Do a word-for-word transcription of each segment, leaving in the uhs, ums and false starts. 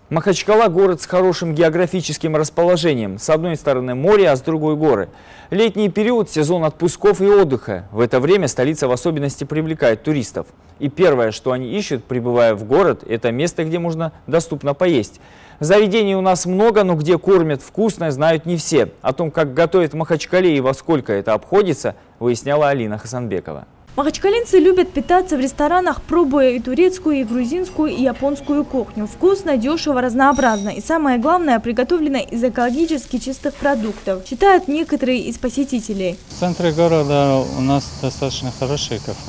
Махачкала – город с хорошим географическим расположением. С одной стороны море, а с другой горы. Летний период – сезон отпусков и отдыха. В это время столица в особенности привлекает туристов. И первое, что они ищут, прибывая в город, это место, где можно доступно поесть. Заведений у нас много, но где кормят вкусно, знают не все. О том, как готовят в Махачкале и во сколько это обходится, выясняла Алина Хасанбекова. Махачкалинцы любят питаться в ресторанах, пробуя и турецкую, и грузинскую, и японскую кухню. Вкусно, дешево, разнообразно. И самое главное, приготовлено из экологически чистых продуктов, считают некоторые из посетителей. В центре города у нас достаточно хорошие кафе.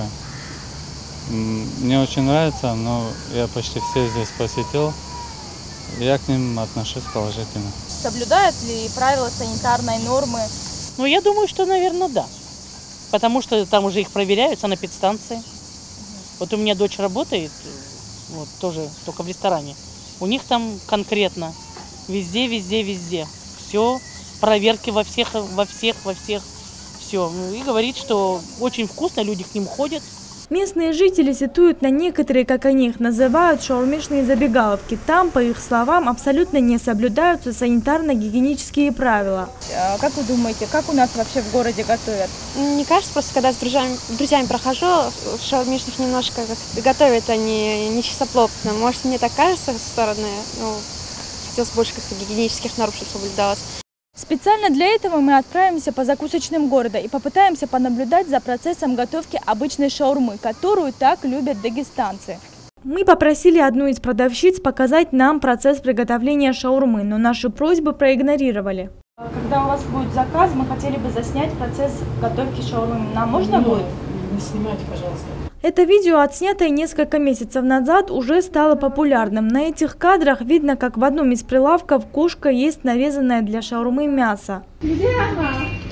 Мне очень нравится, но я почти все здесь посетил. Я к ним отношусь положительно. Соблюдают ли правила санитарной нормы? Ну, я думаю, что, наверное, да. Потому что там уже их проверяют, санэпидстанции. Вот у меня дочь работает, вот тоже только в ресторане. У них там конкретно везде, везде, везде. Все, проверки во всех, во всех, во всех. Все. И говорит, что очень вкусно, люди к ним ходят. Местные жители сетуют на некоторые, как они их называют, шаурмичные забегаловки. Там, по их словам, абсолютно не соблюдаются санитарно-гигиенические правила. А как вы думаете, как у нас вообще в городе готовят? Мне кажется, просто когда с друзьями, друзьями прохожу, в шаурмичных немножко готовят они нечистоплотно. Может, мне так кажется со стороны, ну, хотелось больше как-то гигиенических норм, чтобы соблюдалось. Специально для этого мы отправимся по закусочным города и попытаемся понаблюдать за процессом готовки обычной шаурмы, которую так любят дагестанцы. Мы попросили одну из продавщиц показать нам процесс приготовления шаурмы, но наши просьбы проигнорировали. Когда у вас будет заказ, мы хотели бы заснять процесс готовки шаурмы. Нам можно будет? Не снимайте, пожалуйста. Это видео, отснятое несколько месяцев назад, уже стало популярным. На этих кадрах видно, как в одном из прилавков кошка ест нарезанное для шаурмы мясо. Где она?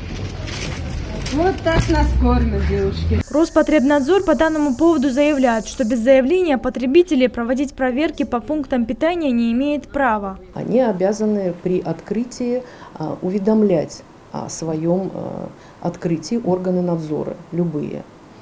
Вот так нас кормят, девушки. Роспотребнадзор по данному поводу заявляет, что без заявления потребителей проводить проверки по пунктам питания не имеет права. Они обязаны при открытии а, уведомлять о своем а, открытии органы надзора, любые.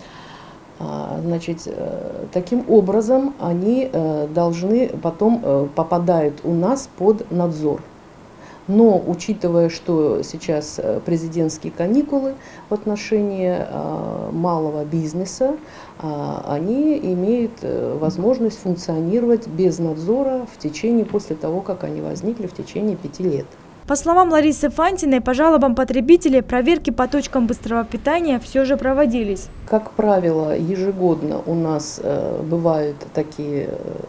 Значит, таким образом они должны потом попадают у нас под надзор. Но учитывая, что сейчас президентские каникулы в отношении малого бизнеса, они имеют возможность функционировать без надзора в течение, после того, как они возникли, в течение пяти лет. По словам Ларисы Фантиной, по жалобам потребителей проверки по точкам быстрого питания все же проводились. Как правило, ежегодно у нас э, бывают такие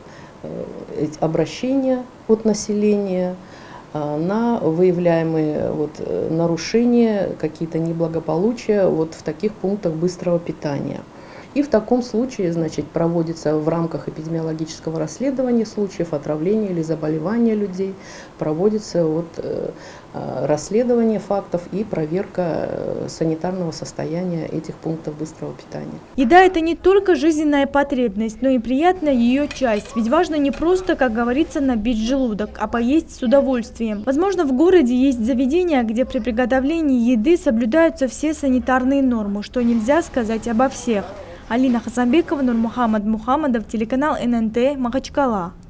э, обращения от населения э, на выявляемые вот, нарушения, какие-то неблагополучия вот, в таких пунктах быстрого питания. И в таком случае, значит, проводится в рамках эпидемиологического расследования случаев отравления или заболевания людей, проводится вот, э, расследование фактов и проверка санитарного состояния этих пунктов быстрого питания. Еда – это не только жизненная потребность, но и приятная ее часть. Ведь важно не просто, как говорится, набить желудок, а поесть с удовольствием. Возможно, в городе есть заведения, где при приготовлении еды соблюдаются все санитарные нормы, что нельзя сказать обо всех. Алина Хасанбекова, Нурмухаммад Мухаммадов, телеканал эн эн тэ, Махачкала.